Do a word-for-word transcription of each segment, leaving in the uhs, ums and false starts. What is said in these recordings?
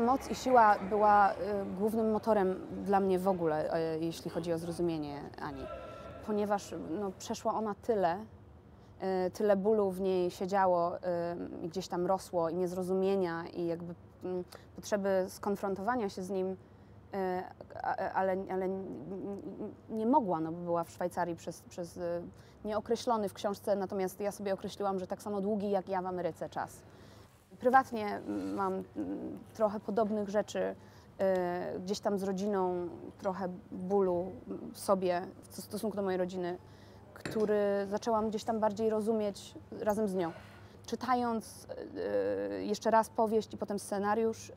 moc i siła była głównym motorem dla mnie w ogóle, jeśli chodzi o zrozumienie Ani. Ponieważ no, przeszła ona tyle, tyle bólu w niej siedziało i gdzieś tam rosło i niezrozumienia i jakby potrzeby skonfrontowania się z nim, ale, ale nie mogła, no bo była w Szwajcarii przez, przez nieokreślony w książce, natomiast ja sobie określiłam, że tak samo długi jak ja w Ameryce czas. Prywatnie mam trochę podobnych rzeczy, gdzieś tam z rodziną, trochę bólu w sobie w stosunku do mojej rodziny, który zaczęłam gdzieś tam bardziej rozumieć razem z nią. Czytając jeszcze raz powieść i potem scenariusz,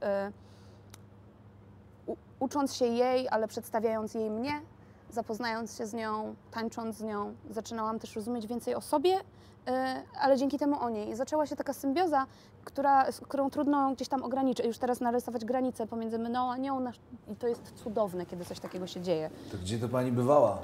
ucząc się jej, ale przedstawiając jej mnie, zapoznając się z nią, tańcząc z nią, zaczynałam też rozumieć więcej o sobie, ale dzięki temu o niej. I zaczęła się taka symbioza, która, którą trudno gdzieś tam ograniczyć. Już teraz narysować granice pomiędzy mną a nią i to jest cudowne, kiedy coś takiego się dzieje. To gdzie to pani bywała?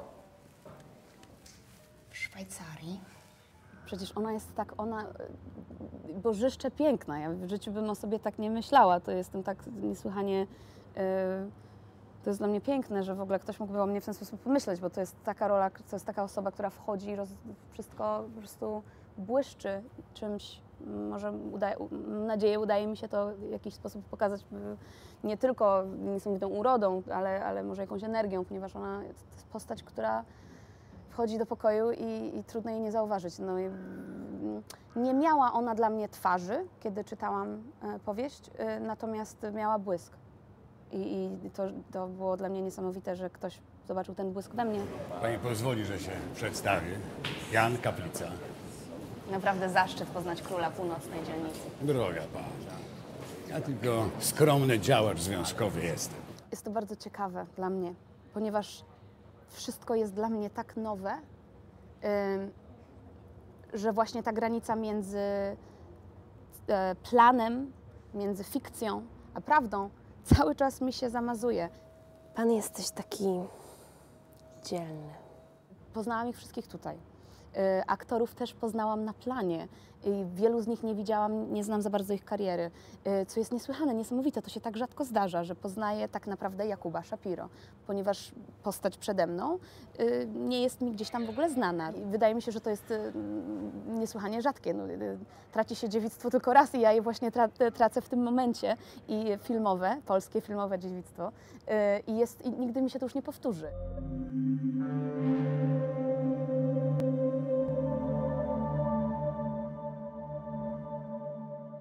W Szwajcarii. Przecież ona jest tak, ona bożyszcze piękna. Ja w życiu bym o sobie tak nie myślała. To jestem tak niesłychanie... Yy, to jest dla mnie piękne, że w ogóle ktoś mógłby o mnie w ten sposób pomyśleć, bo to jest taka rola, to jest taka osoba, która wchodzi i roz, wszystko po prostu błyszczy czymś. Może udaje, mam nadzieję, udaje mi się to w jakiś sposób pokazać nie tylko niesamowitą urodą, ale, ale może jakąś energią, ponieważ ona to jest postać, która wchodzi do pokoju i, i trudno jej nie zauważyć. No i nie miała ona dla mnie twarzy, kiedy czytałam powieść, natomiast miała błysk. I, i to, to było dla mnie niesamowite, że ktoś zobaczył ten błysk we mnie. Pani pozwoli, że się przedstawię. Jan Kaplica. Naprawdę zaszczyt poznać króla północnej dzielnicy. Droga pana, ja tylko skromny działacz związkowy jestem. Jest to bardzo ciekawe dla mnie, ponieważ wszystko jest dla mnie tak nowe, yy, że właśnie ta granica między yy, planem, między fikcją a prawdą cały czas mi się zamazuje. Pan jesteś taki dzielny. Poznałam ich wszystkich tutaj. Y, aktorów też poznałam na planie. I wielu z nich nie widziałam, nie znam za bardzo ich kariery. Y, co jest niesłychane, niesamowite. To się tak rzadko zdarza, że poznaję tak naprawdę Jakuba Szapiro, ponieważ postać przede mną y, nie jest mi gdzieś tam w ogóle znana. I wydaje mi się, że to jest y, niesłychanie rzadkie. No, y, traci się dziewictwo tylko raz i ja je właśnie tra tracę w tym momencie. I filmowe, polskie filmowe dziewictwo. Y, i, jest, I nigdy mi się to już nie powtórzy.